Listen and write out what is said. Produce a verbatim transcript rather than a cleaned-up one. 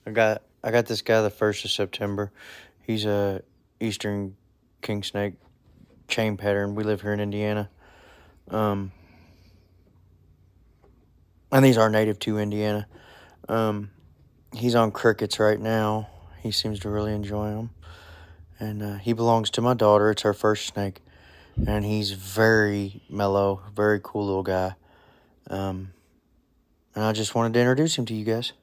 I got I got this guy the first of September. He's a Eastern king snake chain pattern. We live here in Indiana. Um, and these are native to Indiana. Um, he's on crickets right now. He seems to really enjoy them. And uh, he belongs to my daughter. It's her first snake. And he's very mellow, very cool little guy. Um, and I just wanted to introduce him to you guys.